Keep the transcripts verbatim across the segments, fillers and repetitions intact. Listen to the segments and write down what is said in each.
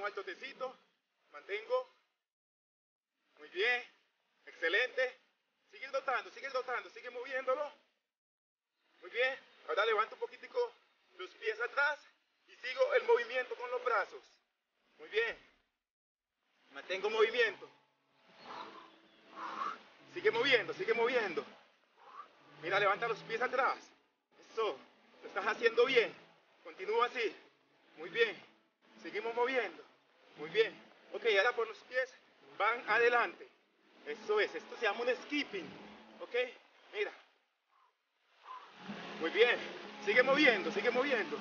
Vamos al trotecito. Mantengo. Muy bien. Excelente. Sigue rotando, sigue rotando, sigue moviéndolo. Muy bien. Ahora levanto un poquitico los pies atrás y sigo el movimiento con los brazos. Muy bien. Mantengo movimiento. Sigue moviendo, sigue moviendo. Mira, levanta los pies atrás. Eso. Lo estás haciendo bien. Continúa así. Muy bien. Seguimos moviendo. Muy bien. Ok, ahora por los pies van adelante. Eso es. Esto se llama un skipping. Ok. Mira. Muy bien. Sigue moviendo, sigue moviendo.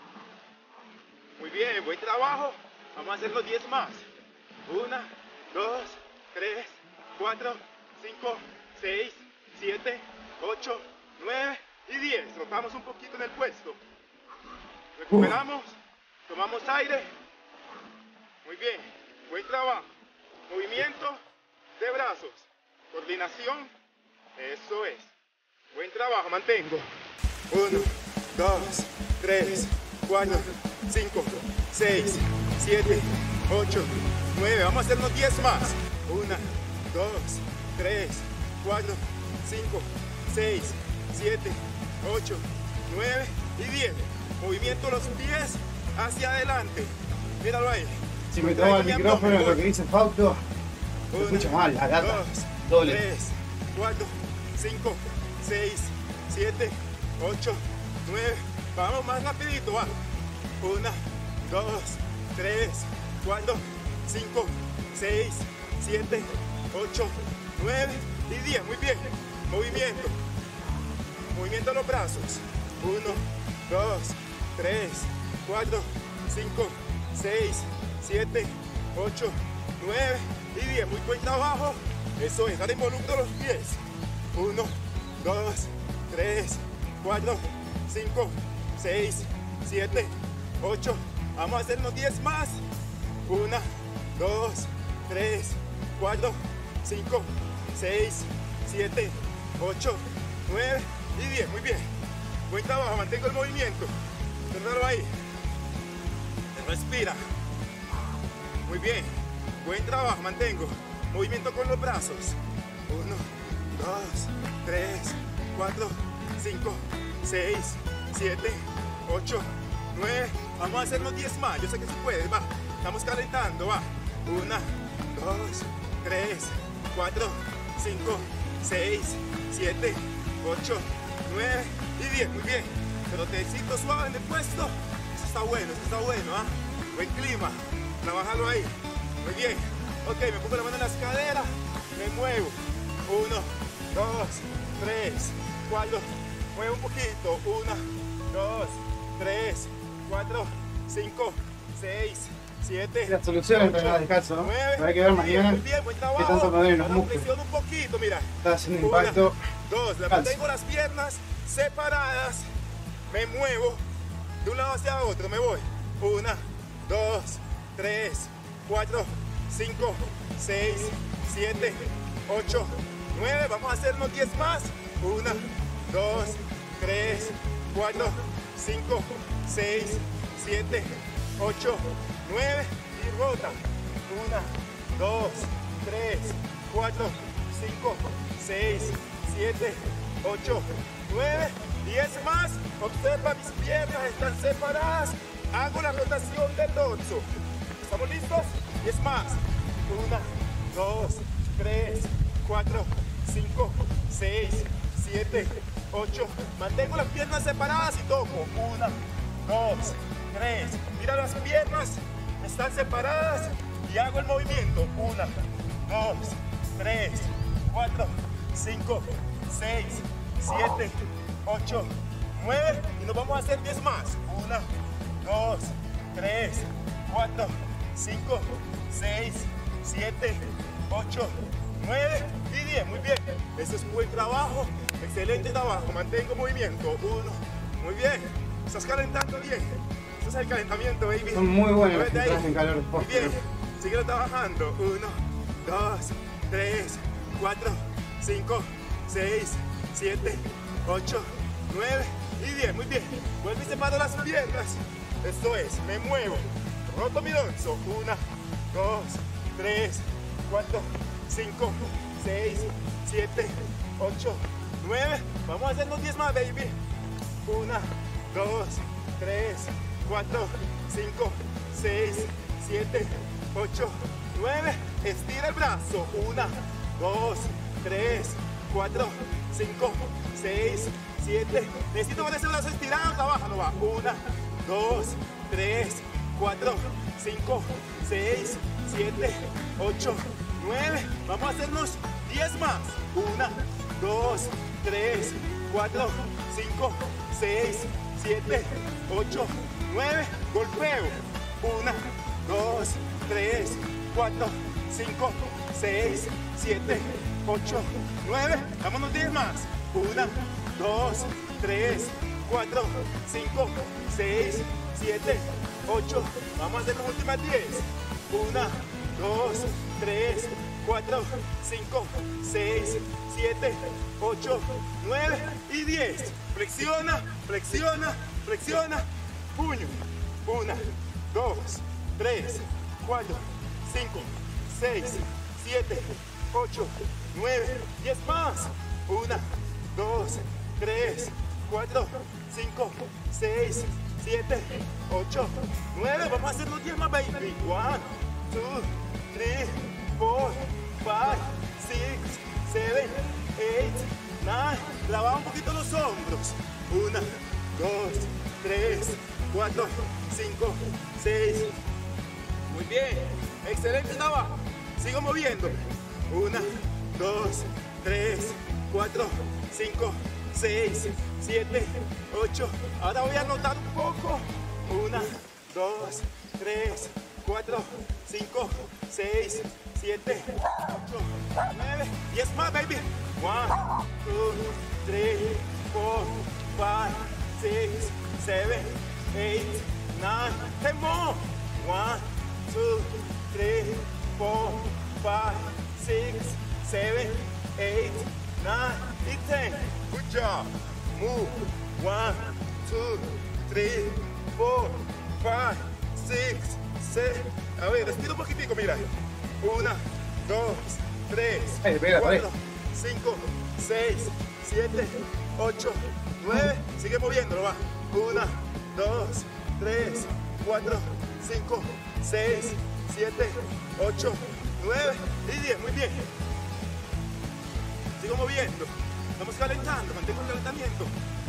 Muy bien. Buen trabajo. Vamos a hacer los diez más. Una, dos, tres, cuatro, cinco, seis, siete, ocho, nueve y diez. Rotamos un poquito en el puesto. Recuperamos. Tomamos aire. Muy bien. Buen trabajo. Movimiento de brazos. Coordinación. Eso es. Buen trabajo. Mantengo. Uno, dos, tres, cuatro, cinco, seis, siete, ocho, nueve. Vamos a hacernos diez más. Una, dos, tres, cuatro, cinco, seis, siete, ocho, nueve y diez. Movimiento los pies hacia adelante. Míralo ahí. Si me tomo el micrófono, lo que dice Fausto, se Una, escucha mal, la gata. dos, Doble. tres, cuatro, cinco, seis, siete, ocho, nueve. Vamos más rapidito, va. Una, dos, tres, cuatro, cinco, seis, siete, ocho, nueve y diez. Muy bien. Movimiento. Movimiento de los brazos. Uno, dos, tres, cuatro, cinco, seis, siete, ocho, nueve y diez. Muy buen trabajo. Eso es. Ahora involucro los pies. Uno, dos, tres, cuatro, cinco, seis, siete, ocho. Vamos a hacernos diez más. Una, dos, tres, cuatro, cinco, seis, siete, ocho, nueve y diez. Muy bien. Buen trabajo. Mantengo el movimiento. Cerralo ahí. Respira. Muy bien. Buen trabajo. Mantengo. Movimiento con los brazos. Uno, dos, tres, cuatro, cinco, seis, siete, ocho, nueve. Vamos a hacernos diez más. Yo sé que se puede. Va. Estamos calentando. Va. Una, dos, tres, cuatro, cinco, seis, siete, ocho, nueve y diez. Muy bien. Trotecito suave en el puesto. Eso está bueno, eso está bueno. ¿Ah? Buen clima. Trabajalo ahí. Muy bien. Ok, me pongo la mano en las caderas. Me muevo. Uno, dos, tres, cuatro. Muevo un poquito. Una, dos, tres, cuatro, cinco, seis, siete. La solución es entrenar descalzo, ¿no? nueve, Hay que ver mañana muy bien, buen trabajo. qué tanto me duelen los Ahora músculos. flexiono un poquito, mira. Está haciendo Una, impacto. dos, le Descalzo. mantengo las piernas separadas. Me muevo de un lado hacia otro. Me voy. Una, dos, tres, cuatro, cinco, seis, siete, ocho, nueve. Vamos a hacernos diez más. Una, dos, tres, cuatro, cinco, seis, siete, ocho, nueve y rota. Una, dos, tres, cuatro, cinco, seis, siete, ocho, nueve, diez más. Observa, mis piernas están separadas. Hago la rotación del dorso. ¿Estamos listos? diez más. Una, dos, tres, cuatro, cinco, seis, siete, ocho. Mantengo las piernas separadas y toco. Una, dos, tres. Mira, las piernas están separadas y hago el movimiento. Una, dos, tres, cuatro, cinco, seis, siete, ocho, nueve. Y nos vamos a hacer diez más. Una, dos, tres, cuatro, cinco, seis, siete, ocho, nueve y diez. Muy bien. Ese es buen trabajo. Excelente trabajo. Mantengo movimiento. Uno. Muy bien. Estás calentando bien. Este es el calentamiento, baby. Son muy buenos los Muévete ahí. entradas en calor. Muy bien. Sigue trabajando. Uno, dos, tres, cuatro, cinco, seis, siete, ocho, nueve y diez. Muy bien. Vuelve y separo las piernas. Esto es. Me muevo. roto mi dorso. Una, dos, tres, cuatro, cinco, seis, siete, ocho, nueve. Vamos a hacernos diez más, baby. Una, dos, tres, cuatro, cinco, seis, siete, ocho, nueve. Estira el brazo. Una, dos, tres, cuatro, cinco, seis, siete. Necesito ver ese brazo estirado. Trabaja, va. Una, dos, tres, cuatro, cinco, seis, siete, ocho, nueve. Vamos a hacernos diez más. Una, dos, tres, cuatro, cinco, seis, siete, ocho, nueve. Golpeo. Una, dos, tres, cuatro, cinco, seis, siete, ocho, nueve. Vámonos diez más. Una, dos, tres, cuatro, cinco, seis, siete, ocho. Vamos a hacer las últimas diez. Una, dos, tres, cuatro, cinco, seis, siete, ocho, nueve y diez. Flexiona, flexiona, flexiona. Puño. Una, dos, tres, cuatro, cinco, seis, siete, ocho, nueve, diez más. Una, dos, tres, cuatro, cinco, seis, siete, ocho, nueve. Vamos a hacer los diez más, baby. One, two, three, four, five, six, seven, eight, nine. Lava un poquito los hombros. Una, dos, tres, cuatro, cinco, seis. Muy bien. Excelente trabajo. Sigo moviendo. Una, dos, tres, cuatro, cinco, seis, siete, ocho. Ahora voy a anotar un poco. Una, dos, tres, cuatro, cinco, seis, siete, ocho, nueve, diez más, baby. One, two, three, four, five, six, seven, eight, nine, ten more. One, two, three, four, five, six, seven, eight, nine, y ten. Good job. Move. One, two, three, four, five, six, seven. A ver, respira un poquitico, mira. Una, dos, tres, Hey, espera, cuatro, cinco, seis, siete, ocho, nueve. Sigue moviéndolo, va. Una, dos, tres, cuatro, cinco, seis, siete, ocho, nueve y diez. Muy bien. Sigo moviendo. Estamos calentando. Mantengo el calentamiento.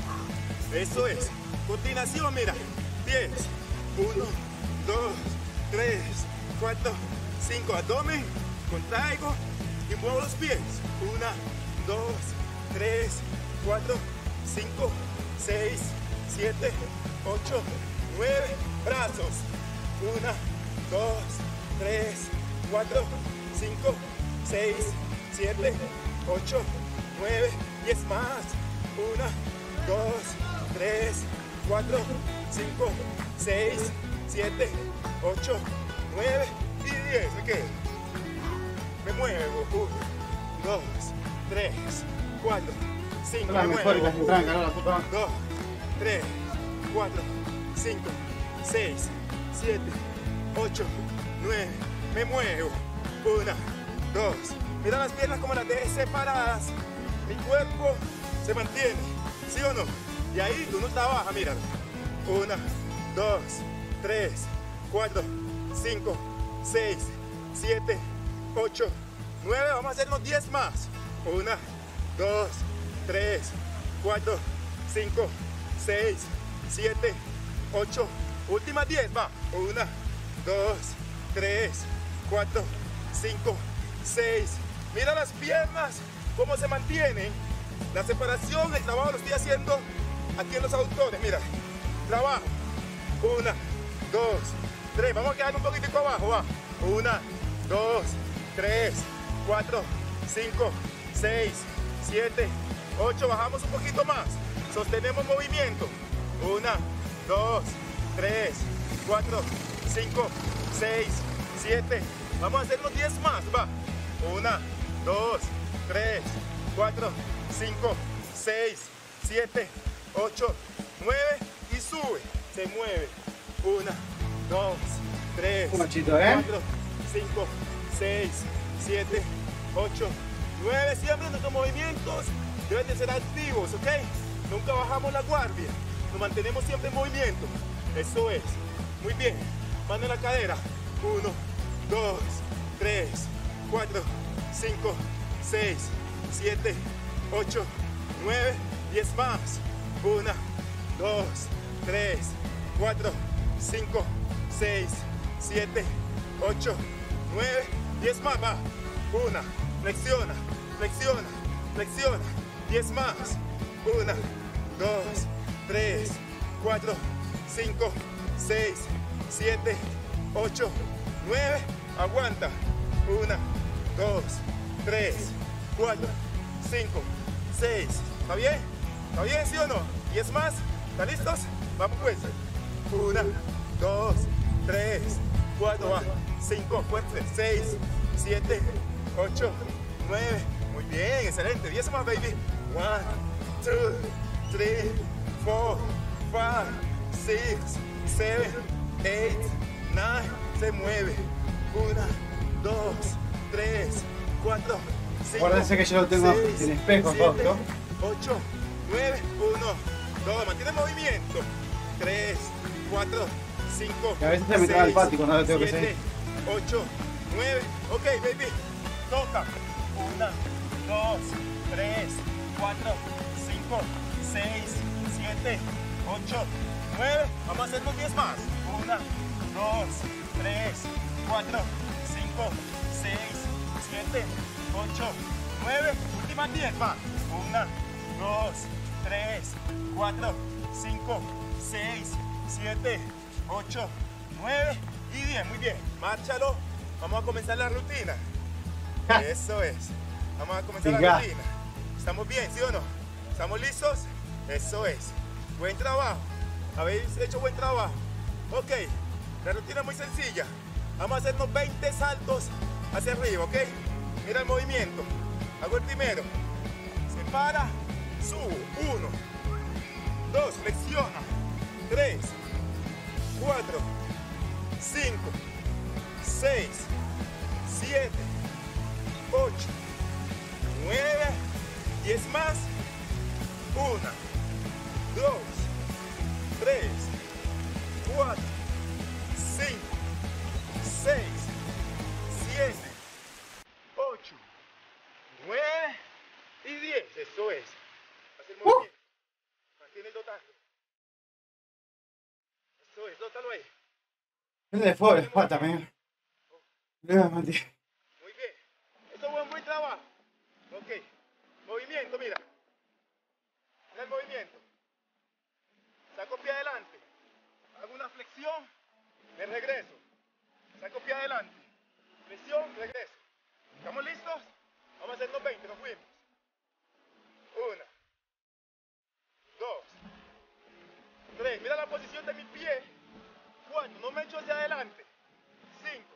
Eso es. Continuación, mira. diez. uno, dos, tres, cuatro, cinco. Abdomen. Contraigo y muevo los pies. Una, dos, tres, cuatro, cinco, seis, siete, ocho, nueve. Brazos. Una, dos, tres, cuatro, cinco, seis, siete, ocho, nueve, diez más. Una, dos, tres, cuatro, cinco, seis, siete, ocho, nueve y diez. Ok. Me muevo. Uno, dos, tres, cuatro, cinco. La Me mejor y muevo. la tranca, no la puta. dos, tres, cuatro, cinco, seis, siete, ocho, nueve. Me muevo. Una, dos. Mira las piernas como las dejé separadas. Mi cuerpo se mantiene. ¿Sí o no? Y ahí uno trabaja, mira. Una, dos, tres, cuatro, cinco, seis, siete, ocho, nueve. Vamos a hacernos diez más. Una, dos, tres, cuatro, cinco, seis, siete, ocho. Últimas diez, va. Una, dos, tres, cuatro, cinco, seis. Mira las piernas, cómo se mantienen. La separación, el trabajo lo estoy haciendo aquí en los aductores. Mira, trabajo. Una, dos, tres. Vamos a quedar un poquitico abajo, va. Una, dos, tres, cuatro, cinco, seis, siete, ocho. Bajamos un poquito más. Sostenemos movimiento. Una, dos, tres, cuatro, cinco, seis, siete. Vamos a hacer los diez más, va. Una, dos, tres, cuatro, cinco, seis, siete, ocho, nueve y sube. Se mueve. Una, dos, tres, Un machito, ¿eh? cuatro, cinco, seis, siete, ocho, nueve. Siempre nuestros movimientos deben de ser activos, ¿ok? Nunca bajamos la guardia. Nos mantenemos siempre en movimiento. Eso es. Muy bien. Mano en la cadera. Uno, dos, tres, cuatro, cinco, seis, siete, ocho, nueve, diez más. Una, dos, tres, cuatro, cinco, seis, siete, ocho, nueve, diez más. Va. Una, flexiona, flexiona, flexiona. diez más. Una, dos, tres, cuatro, cinco, seis, siete, ocho, nueve. Aguanta. Una, dos, tres, cuatro, cinco, seis. ¿Está bien? ¿Está bien, sí o no? diez más. ¿Están listos? Vamos pues. Una, dos, tres, cuatro, cinco, seis, siete, ocho, nueve. Muy bien, excelente. diez más, baby. One, two, three, four, five, six, seven, eight, nine. Se mueve. Una, dos, tres, cuatro, cinco. Acuérdense que yo lo tengo seis, en espejo, siete, Fausto. ocho, nueve, uno, dos. Mantiene el movimiento. tres, cuatro, cinco. Y a veces se me traba el pati cuando lo tengo que seguir. ocho, nueve. Ok, baby. Toca. Una, dos, tres, cuatro, cinco, seis, siete, ocho, nueve. Vamos a hacernos diez más. Una, dos, tres, cuatro, cinco, seis, siete, ocho, nueve. Últimas diez, va. Una, dos, tres, cuatro, cinco, seis, siete, ocho, nueve y diez. Muy bien. Márchalo. Vamos a comenzar la rutina. Eso es. Vamos a comenzar Venga. la rutina. ¿Estamos bien, sí o no? ¿Estamos listos? Eso es. Buen trabajo. Habéis hecho buen trabajo. Ok. La rutina es muy sencilla. Vamos a hacernos veinte saltos hacia arriba, ¿ok? Mira el movimiento. Hago el primero. Se para. Subo. Uno. Dos. Flexiona. Tres. Cuatro. Cinco. Seis. Siete. Ocho. Nueve. Diez más. Una. Dos. Tres. Cuatro. Cinco. Seis. Siete. Ocho. Nueve. Y diez. Eso es. Haz el movimiento. Mantiene el dotando. Eso es. Dótalo ahí. Prende de fuego, espata, amigo. Levante. Muy bien. Eso fue un buen trabajo. Ok. Movimiento, mira. Mira el movimiento. Saco pie adelante. Hago una flexión. Me regreso. Saco pie adelante. Flexión, regreso. ¿Estamos listos? Vamos a hacernos veinte. Nos fuimos. Una. Dos. Tres. Mira la posición de mi pie. Cuatro. No me echo hacia adelante. Cinco.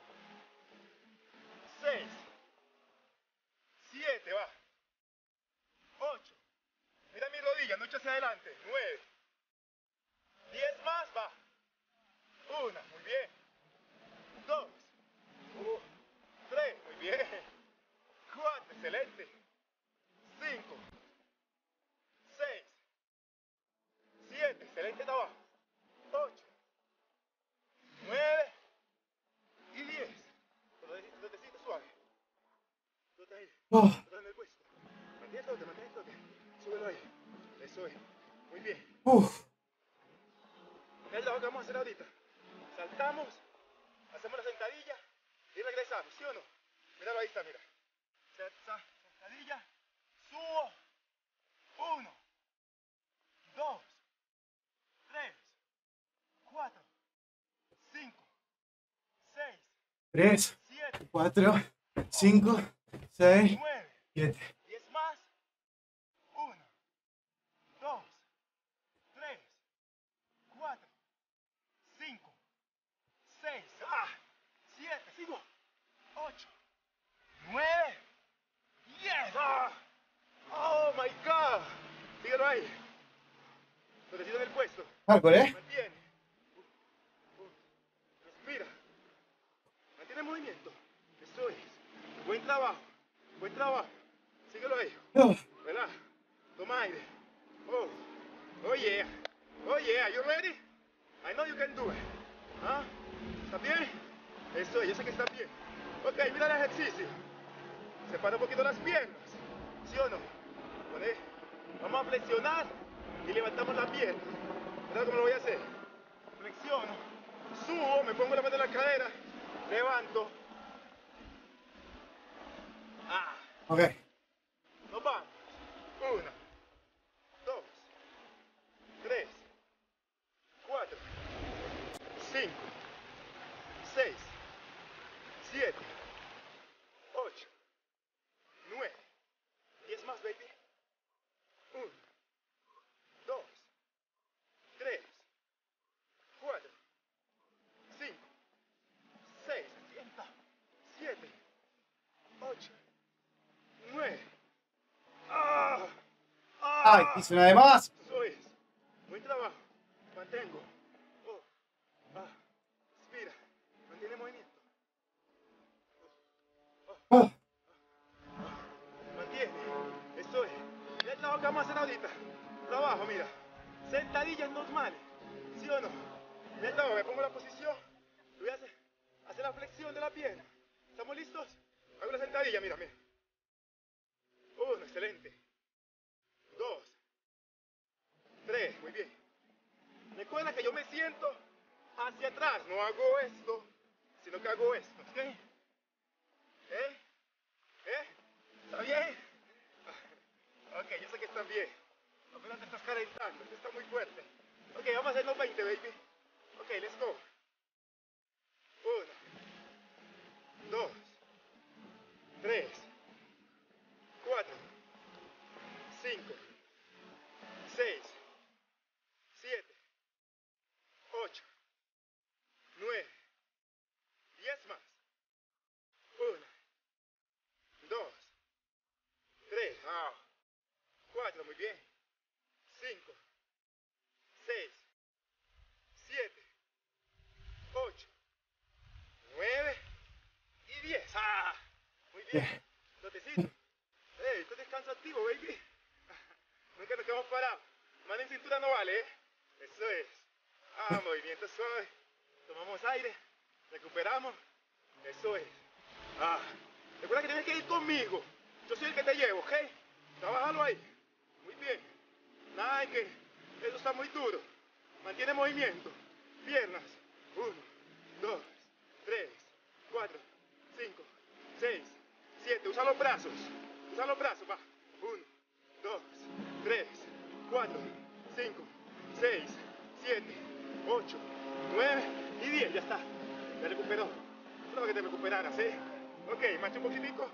Seis. Siete. Va. Ocho. Mira mi rodilla. No echo hacia adelante. Nueve. Diez más. Va. Una. Muy bien. Dos. Uh, tres. Muy bien. Cuatro. Excelente. Cinco. Seis. Siete. Excelente trabajo. Ocho. Nueve. Y diez. Rotecito suave. Rota ahí. Oh, Rota en el puesto. Mantén el toque, mantén el toque. Súbelo ahí. Eso es. Muy bien. uf. Mira el trabajo que vamos a hacer ahorita. Saltamos. Hacemos la sentadilla. Y regresamos. ¿Sí o no? Míralo ahí está, mira. Sentadilla. Subo. Uno. Dos. Tres. Cuatro. Cinco. Seis. Tres, Siete. cuatro, cinco, seis, Nueve. siete. Diez más. Uno. Dos. Tres. Cuatro. Cinco. Seis. Ah. Siete. Sigo. Ocho. Nueve. Diez. Ah. Oh my God. Síguelo ahí. Lo decido en el puesto. Hardcore, ¿eh? Mantiene. Uh, uh. Respira. trabajo. Buen trabajo. Síguelo ahí. Oh. ¿Verdad? Toma aire. Oh. Oh yeah. Oh yeah. You ready? I know you can do it. ¿Ah? ¿Está bien? Eso, yo sé que está bien. Ok, mira el ejercicio. Separa un poquito las piernas. ¿Sí o no? ¿Vale? Vamos a flexionar y levantamos la pierna. ¿Verdad cómo lo voy a hacer? Flexiono, subo, me pongo la mano en la cadera, levanto. Ah. Ok. Nos vamos. Una, dos, tres, cuatro, cinco, seis, siete, ocho, nueve, diez más, baby. Uno, dos, tres, cuatro, cinco, seis, siete, ocho, nueve. ¡Ah! ¡Ah! Ay, hice una de más. Eso es. Buen trabajo. Mantengo. Oh. Ah. Respira. Mantiene movimiento. Oh. Ah. Mantiene. Eso es. Mira el trabajo que vamos a hacer ahorita. Trabajo, mira. Sentadillas normales. ¿Sí o no? Mira el trabajo. Me pongo en la posición. Voy a hacer, hacer la flexión de la pierna. ¿Estamos listos? Hago la sentadilla, mira, mira. Uno, excelente. Dos. Tres, muy bien. Recuerda que yo me siento hacia atrás. No hago esto, sino que hago esto. ¿Ok? ¿Eh? ¿Eh? ¿Está bien? Ok, yo sé que están bien. Apenas te estás calentando. Esto está muy fuerte. Ok, vamos a hacer los veinte, baby. Ok, let's go. Uno. Dos. Tres. Cuatro. Cinco. Seis. Siete. Ocho. Nueve. Diez más. Uno. Dos. Tres. Ah. Cuatro. Muy bien. Cinco. Seis. Siete. Ocho. Nueve. Y diez. Ah. Muy bien. Lotecito. Hey, esto es descanso activo, baby. Nunca nos quedamos parados. Mano en cintura no vale, ¿eh? Eso es. Ah, movimiento suave. Tomamos aire. Recuperamos. Eso es. Ah. Recuerda que tienes que ir conmigo. Yo soy el que te llevo, ¿ok? Trabájalo ahí. Muy bien. Nada de que eso está muy duro. Mantiene movimiento. Piernas. Uno, dos, tres, cuatro, cinco, seis, siete. Usa los brazos. Usa los brazos, va. Uno, dos, tres, cuatro, cinco, seis, siete, ocho, nueve y diez. Ya está. Ya recuperó. Eso es lo que te recuperaras, ¿eh? Ok, marcha un poquitico.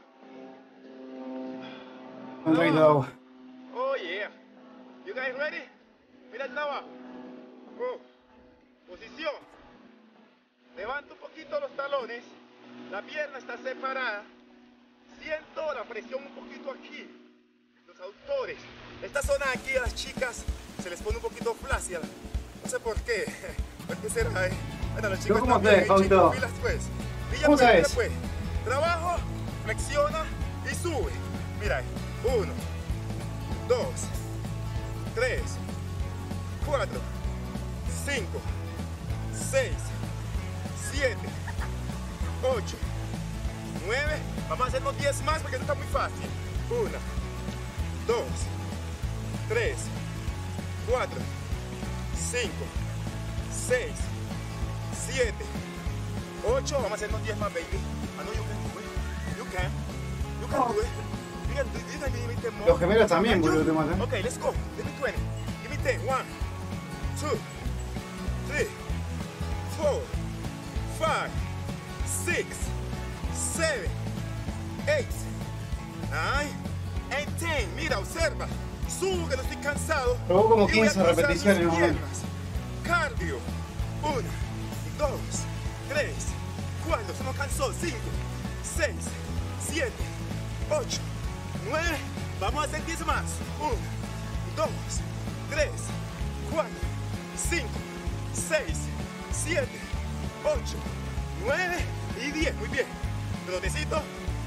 Un traguito de agua. Oh, yeah. You guys ready? Mira el trabajo. Oh. Posición. Levanto un poquito los talones. La pierna está separada. Siento la presión un poquito aquí. Los aductores. Esta zona aquí a las chicas se les pone un poquito flácida. No sé por qué. ¿Por qué será, eh? Bueno, los chicos ¿Cómo también, te, Fausto? pilas, pues. Pilla, ¿Cómo pues, sabes? pilla, pues. Trabajo, flexiona y sube. Mira ahí. Uno, dos, tres, cuatro, cinco, seis, siete, ocho, nueve. Vamos a hacer los diez más porque esto está muy fácil. Una, dos, tres, cuatro, cinco, seis, siete, ocho. Vamos a hacer los diez más, baby. I know you can do it. You can. You can do it. You can do it. You can give me ten more. Los gemelos también, Can you? boludo, te matan. Okay, let's go. Give me twenty. Give me ten. One, two, three, four, five, six, seven, eight, nine, and ten. Mira, observa. Subo que no estoy cansado. Probó como Y voy a quince cruzar repeticiones, mis más o menos. piernas. Cardio. Una, dos, tres, cuatro. Se nos cansó. Cinco, seis, siete, ocho, nueve. Vamos a hacer diez más. Uno, dos, tres, cuatro, cinco, seis, siete, ocho, nueve y diez. Muy bien. Trotecito.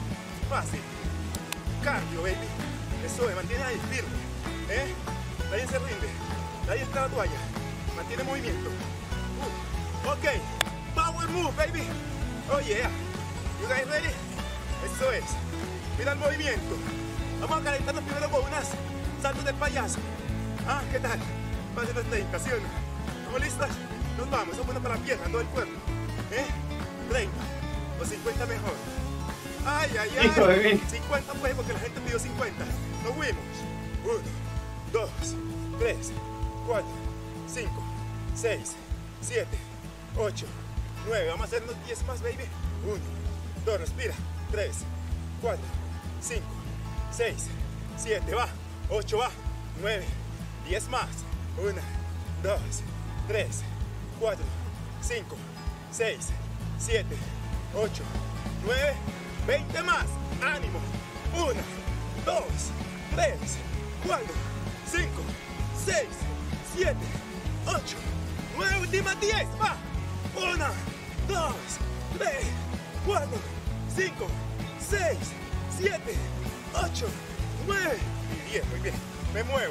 fácil. Cardio, baby. Eso es, mantiene ahí firme. ¿Eh? Nadie se rinde. Nadie está la toalla. Mantiene movimiento. Uh, ok. Power move, baby. Oh, yeah. You guys ready? Eso es. Mira el movimiento. Vamos a calentarnos primero con unas saltos del payaso. Ah, ¿qué tal? Más de los treinta, ¿sí o no? ¿Estamos listos? Nos vamos. Eso es bueno para la pierna, todo el cuerpo. ¿Eh? treinta o cincuenta mejor. Ay, ay, ay. Listo, bebé. cincuenta pues, porque la gente pidió cincuenta. Nos fuimos. uno, dos, tres, cuatro, cinco, seis, siete, ocho, nueve. Vamos a hacer unos diez más, baby. uno, dos, respira. tres, cuatro, cinco, seis, siete, va. ocho, va. nueve, diez más. uno, dos, tres, cuatro, cinco, seis, siete, ocho, nueve, veinte más. Ánimo. uno, dos, tres, cuatro, cinco, seis, siete, ocho, nueve, últimas diez. Va. uno, dos, tres, cuatro, cinco, seis, siete, ocho, nueve y diez. Muy bien. Me muevo.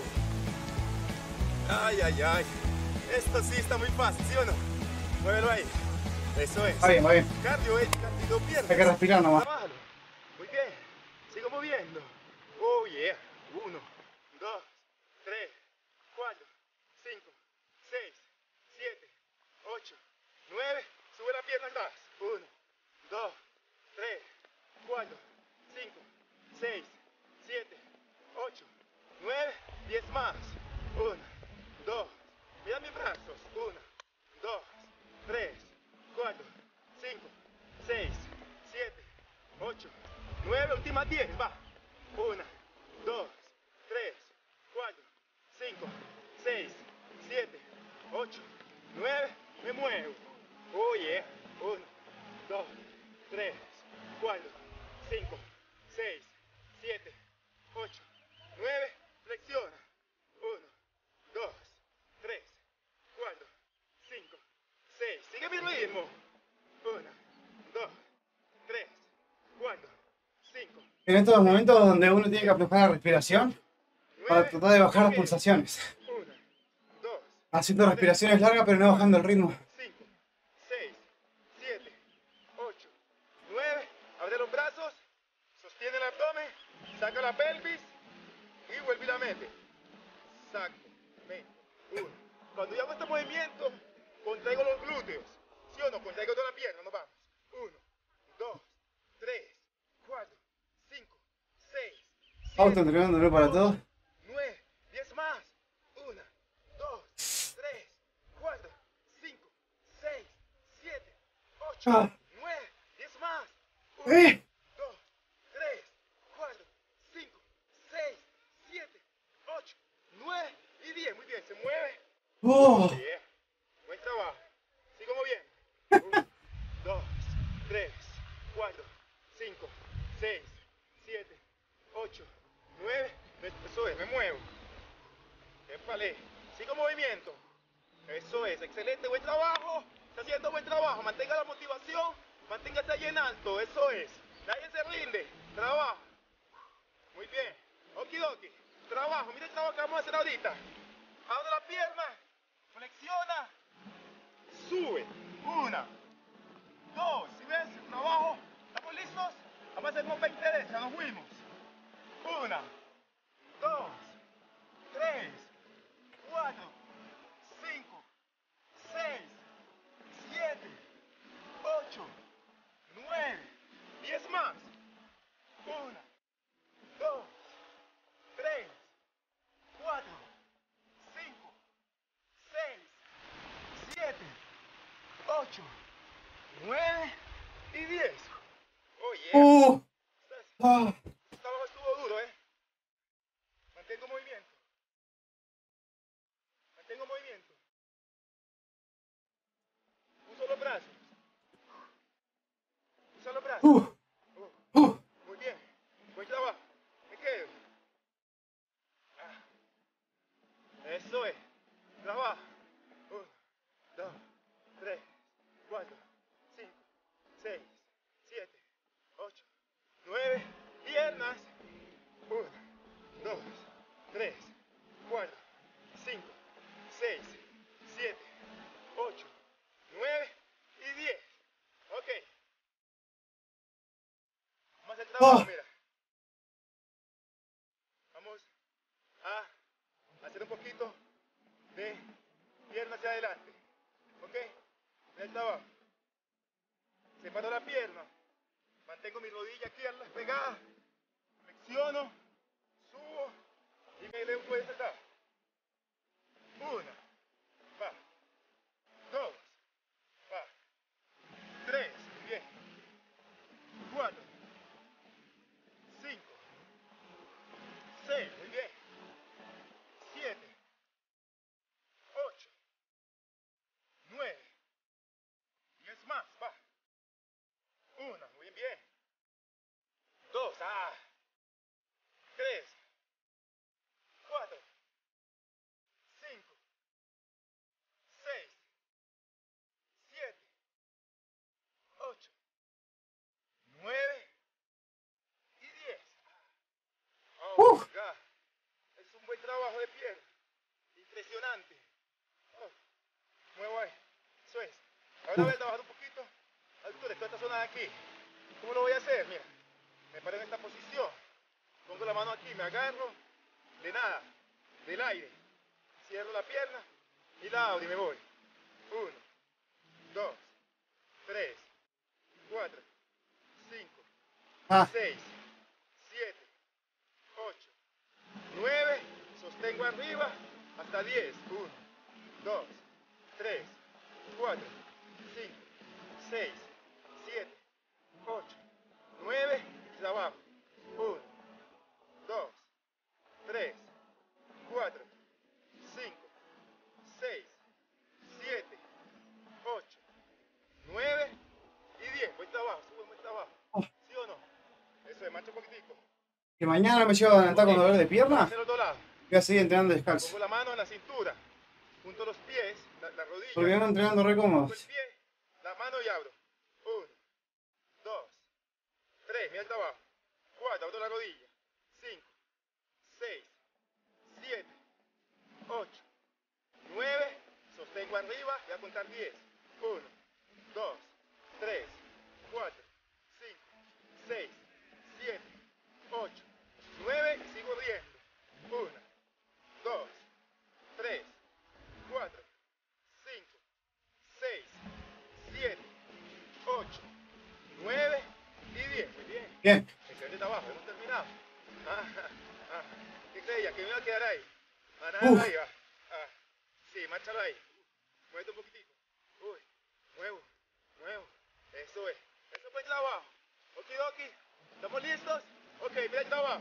Ay, ay, ay. Esto sí está muy fácil, ¿sí o no? Muévelo ahí. Eso es. Va bien, va bien. Cardio, eh, cardio, piernas. Hay que respirar nomás. Trabájalo. Muy bien. Sigo moviendo. Oh, yeah. Uno, dos, tres, cuatro, cinco, seis, siete, ocho, nueve. Sube la pierna atrás. Uno, dos, tres, cuatro, cinco, seis, siete, ocho, nueve, diez más. Uno, dos. Mira mis brazos. Uno, dos, tres, cuatro, cinco, seis, siete, ocho, nueve, últimas diez, va. uno, dos, tres, cuatro, cinco, seis, siete, ocho, nueve, me muevo. Oh yeah. uno, dos, tres, cuatro, cinco, seis, siete, ocho, nueve, flexiona. uno, dos, tres, cuatro, cinco, seis. Sigue mi ritmo. uno, dos, tres, cuatro, cinco. En estos momentos donde uno tiene que aflojar la respiración para tratar de bajar las pulsaciones. uno, dos, Haciendo respiraciones largas pero no bajando el ritmo. cinco, seis, siete, ocho, nueve. Abre los brazos, sostiene el abdomen, saca la pelvis y vuelve y la mete. Exacto. uno. Cuando yo hago este movimiento, contraigo los glúteos. ¿Sí o no? Contraigo toda la pierna. Nos vamos. uno, dos, tres, cuatro, cinco, seis, Auto entrenándolo para todos. nueve, diez más. uno, dos, tres, cuatro, cinco, seis, siete, ocho, Ah. nueve, diez más. uno, ¡Eh! dos, tres, cuatro, cinco, seis, siete, ocho, nueve y diez. Muy bien, se mueve. ¡Oh! Yeah. Buen trabajo. Sigo moviendo. uno, dos, tres, cuatro, cinco, seis, siete, ocho, nueve. Eso es, me muevo. Épale. Sigo movimiento. Eso es, excelente, buen trabajo. Está haciendo buen trabajo. Mantenga la motivación. Manténgase ahí en alto. Eso es. Nadie se rinde. Trabajo. Muy bien. Okidoki. Trabajo. Mira el trabajo que vamos a hacer ahorita. Abre la pierna. Flexiona. Sube. Una. Dos. ¿Sí ves? Trabajo. ¿Estamos listos? Vamos a hacer unos veinte de esas. Nos fuimos. Una. Dos. Tres. Cuatro. Cinco. Seis. Siete. Ocho. Nueve. Diez más. Una. Dos. Tres. Cuatro. Cinco. Seis. Siete. Ocho. Nueve. Y diez. Oh yeah. ¡Uh! ¡Ah! Este trabajo estuvo duro, ¿eh? Mantengo movimiento. Mantengo movimiento. Uso los brazos. Usa los brazos. ¡Uh! Oh, ¡Uh! muy bien. Buen trabajo. Me quedo. Ah. Eso es. Trabajo. Uno, dos, tres, cuatro, cinco, seis, siete, ocho, nueve, Mira el abajo. Separo la pierna. Mantengo mi rodilla aquí a la pegada. Flexiono. Subo. Y me elevo por acá. Una. Va. Dos. Va. Tres. Bien. Cuatro. Cinco. Seis. Muy bien. Siete. Ocho. Nueve. Diez más. Va. Una. Muy bien. Dos. Ah. Tres. Cuatro. Cinco. Seis. Siete. Ocho. Nueve. Y diez. Oh Uf. my God. Es un buen trabajo de pierna. Impresionante. Oh. Muevo ahí. Eso es. Ahora voy a trabajar un poquito. Altura, toda esta zona de aquí. ¿Cómo lo voy a hacer? Mira. Me paro en esta posición. Pongo la mano aquí, me agarro. De nada. Del aire. Cierro la pierna. Y la abro y me voy. Uno. Dos. Tres. Cuatro. Cinco. Ah, Seis. Siete. Ocho. Nueve. Sostengo arriba. Hasta diez. Uno. Dos. Tres. Cuatro. Cinco. Seis. Siete. Ocho. Nueve. Y trabajo. Uno. Dos. Tres. Cuatro. Cinco. Seis. Siete. Ocho. Nueve. Y diez. Buen trabajo. Sube buen trabajo. ¿Sí o no? Eso es. Marcha un poquitico. que mañana me llevo a adelantar con Ok. dolor de Vamos a pierna. hacer el otro lado. Voy a seguir entrenando descalzo. Pongo la mano en la cintura. Junto los pies. La, la rodilla. Porque ando entrenando re Pongo cómodo. el pie. La mano y abro. Uno. Dos. Tres. Mira el trabajo. Cuatro. Abro la rodilla. Cinco. Seis. Siete. Ocho. Nueve. Sostengo arriba. Voy a contar diez. Uno. Dos. Tres. Cuatro. Cinco. Seis. Siete. Ocho. Nueve. Y sigo riendo. Una. Dos. Tres. Cuatro. Cinco. Seis. Siete. Ocho. Nueve. Y diez. Muy bien. Bien. Excelente trabajo. Hemos terminado. Ah, ah, ¿qué creía? ¿Que me iba a quedar ahí? Ah, nada, Uf. ahí va. Ah, sí, márchalo ahí. Muévete un poquitito. Uy, muevo, muevo. Eso es. Eso fue el trabajo. Okidoki. ¿Estamos listos? Ok, mira el trabajo.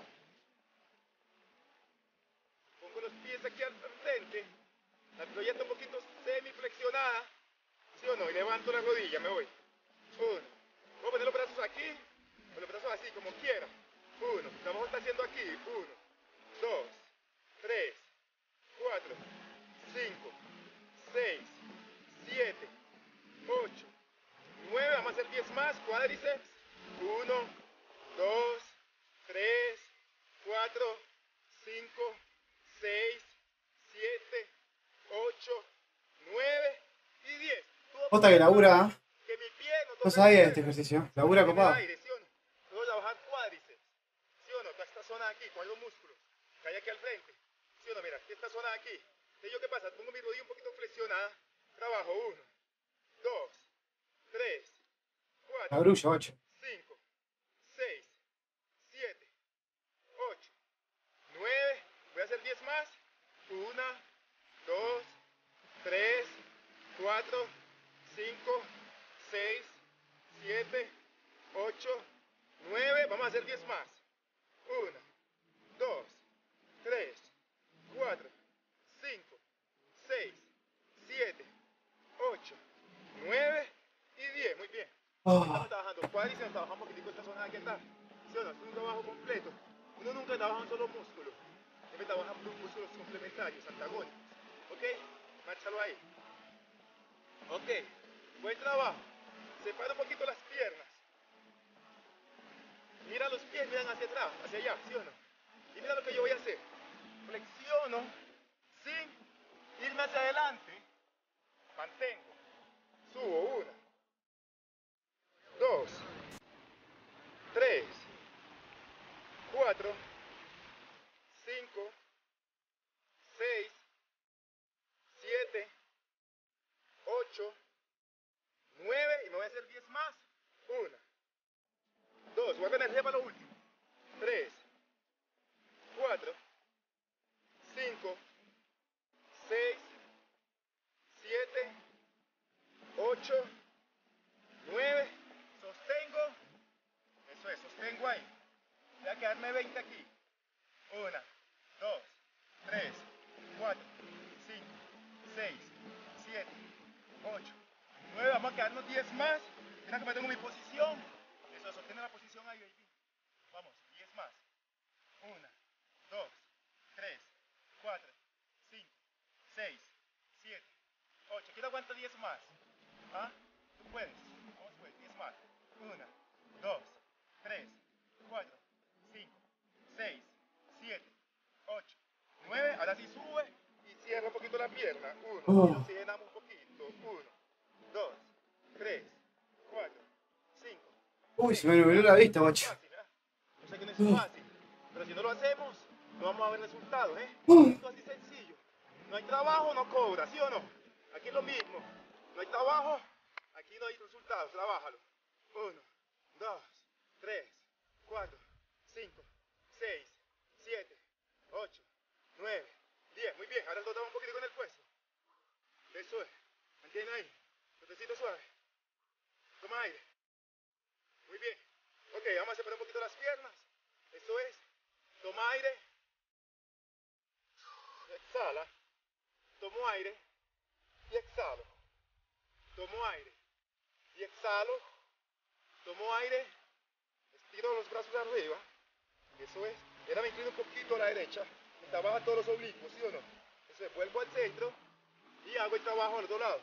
Pongo los pies aquí al frente. La rodilla está un poquito semiflexionada. ¿Sí o no? Y levanto la rodilla, me voy. Uno. Voy a poner los brazos aquí. O los brazos así, como quiera. Uno. La vamos a estar haciendo aquí. Uno. Dos. Tres. Cuatro. Cinco. Seis. Siete. Ocho. Nueve. Vamos a hacer diez más. Cuádriceps. Uno. Dos. Tres. Cuatro. Cinco. Seis. Siete. Ocho. Nueve. Y diez. Jota que labura. Que mi pie no toque No sabía de el este suelo. ejercicio. Labura En el copado. aire, ¿sí o no? Luego trabajar cuádriceps. ¿Sí o no? Toda esta zona de aquí, con los músculos. Que hay aquí al frente. ¿Sí o no? Mira, esta zona de aquí. Entonces, ¿yo qué pasa? Pongo mi rodilla un poquito flexionada. Trabajo. Uno, dos, tres, cuatro, Labrullo, ocho. cinco, seis, siete, ocho, nueve. Voy a hacer diez más. Una, dos, tres, cuatro, cinco, seis, siete, ocho, nueve. Vamos a hacer diez más. Una, dos, tres, cuatro, cinco, seis, siete, ocho, nueve y diez. Muy bien. Oh. Estamos trabajando cuádriceps, trabajamos un poquitico esta zona de aquí atrás. ¿Sí o no? Es un trabajo completo. Uno nunca trabaja un solo músculo. Siempre trabaja músculos complementarios, antagónicos. ¿Ok? Márchalo ahí. Ok. Buen trabajo. Separa un poquito las piernas. Mira los pies, miran hacia atrás, hacia allá, ¿sí o no? Y mira lo que yo voy a hacer. Flexiono sin irme hacia adelante. Mantengo. Subo. Una. Dos. Tres. Cuatro. Cinco. Seis. Siete. Ocho. voy a hacer diez más. Una, dos, guarda energía para lo último. Tres, cuatro, cinco, seis, siete, ocho, nueve. Sostengo. Eso es, sostengo ahí. Voy a quedarme veinte aquí. Una, dos, tres, cuatro, cinco, seis, siete, ocho, nueve. Vamos a quedarnos diez más. Mira que me tengo mi posición. Eso, sostiene la posición ahí, baby. Vamos, diez más. Una, dos, tres, cuatro, cinco, seis, siete, ocho. ¿Quién aguanta diez más? ¿Ah? Tú puedes. Vamos pues, diez más. Una, dos, tres, cuatro, cinco, seis, siete, ocho, nueve. Ahora sí sube y cierra un poquito la pierna. Uno, Oh. y nos llenamos un poquito. Uno, dos, tres, cuatro, cinco. Uy, se me nubló la vista, guacho. Fácil, ¿eh? Yo sé que no es fácil, pero si no lo hacemos, no vamos a ver resultados, ¿eh? Uh. Esto es así sencillo. No hay trabajo, no cobra, ¿sí o no? Aquí es lo mismo. No hay trabajo, aquí no hay resultados, trabájalo. Uno, dos, tres, cuatro, cinco, seis, siete, ocho, nueve, diez. Muy bien, ahora rotamos un poquito con el puesto. Eso es. Mantiene ahí. Rotecito suave. Toma aire. Muy bien. Ok, vamos a separar un poquito las piernas. Eso es. Toma aire. Exhala. Tomo aire. Y exhalo. Tomo aire. Y exhalo. Tomo aire. Estiro los brazos arriba. Eso es. Y ahora me inclino un poquito a la derecha. Y trabaja todos los oblicuos, ¿sí o no? Eso es. Vuelvo al centro. Y hago el trabajo al otro lado.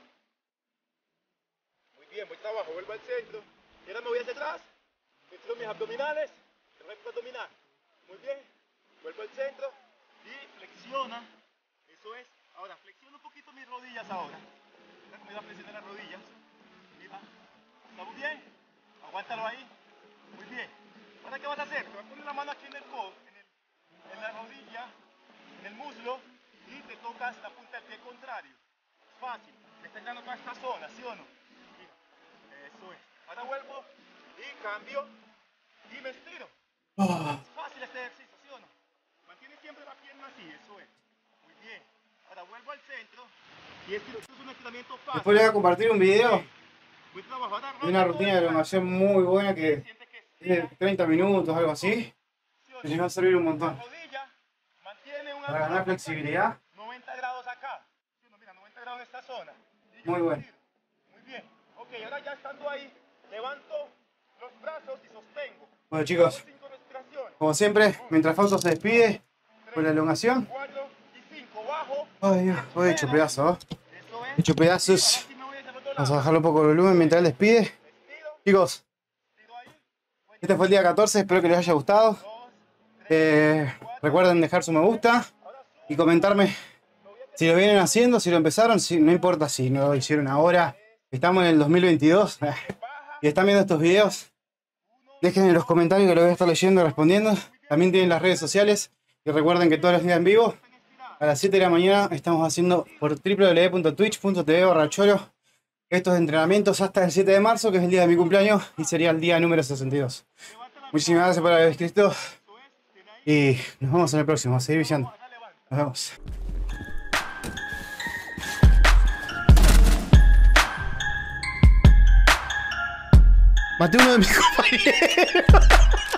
Muy bien, voy trabajo. Vuelvo al centro. Y ahora me voy hacia atrás. Estiro mis abdominales. El recto abdominal. Muy bien. Vuelvo al centro. Y flexiona. Eso es. Ahora, flexiono un poquito mis rodillas ahora. Mira cómo iba a flexionar las rodillas. Mira. ¿Estamos bien? Aguántalo ahí. Muy bien. Ahora, ¿qué vas a hacer? Te vas a poner la mano aquí en el codo, en, el, en la rodilla, en el muslo, y te tocas la punta del pie contrario. Es fácil. Me está entrando toda esta zona, ¿sí o no? Mira. Eso es. Ahora vuelvo y cambio y me estiro. Oh. Es fácil este ejercicio, ¿sí o no? Mantiene siempre la pierna así, eso es. Muy bien. Ahora vuelvo al centro y estiro. Esto es un estiramiento fácil. Después le voy a compartir un video Buen trabajo. Ahora de una rutina de elongación muy buena que siente que es de estira, treinta minutos, algo así. ¿sí o Que no? les va a servir un La montón. rodilla mantiene un Para ganar ángulo flexibilidad. noventa grados acá. ¿Sí o no? Mira, noventa grados en esta zona. Y yo Muy me bueno. estiro. Muy bien. Ok, ahora ya estando ahí, levanto los brazos y sostengo. Bueno, chicos, Hago cinco respiraciones. como siempre, mientras Fausto se despide por la elongación. cuatro y cinco. Bajo. Ay, Dios, hoy he hecho pedazos, ¿eh? Eso es. He hecho pedazos. Ahora sí me voy hacia el otro Vamos a lado. bajarle un poco el volumen mientras él despide. Estiro, Chicos, estiro ahí. este fue el día catorce, espero que les haya gustado. Dos, Eh, recuerden dejar su me gusta ahora sí. y comentarme si lo vienen haciendo, si lo empezaron, si, no importa si no lo hicieron ahora. Estamos en el dos mil veintidós y están viendo estos videos. Dejen en los comentarios que lo voy a estar leyendo y respondiendo. También tienen las redes sociales. Y recuerden que todos los días en vivo, a las siete de la mañana, estamos haciendo por w w w punto twitch punto t v barra choro estos entrenamientos hasta el siete de marzo, que es el día de mi cumpleaños y sería el día número sesenta y dos. Muchísimas gracias por haber escrito y nos vemos en el próximo. A seguir viciando. Nos vemos. Maté uno de mis compañeros.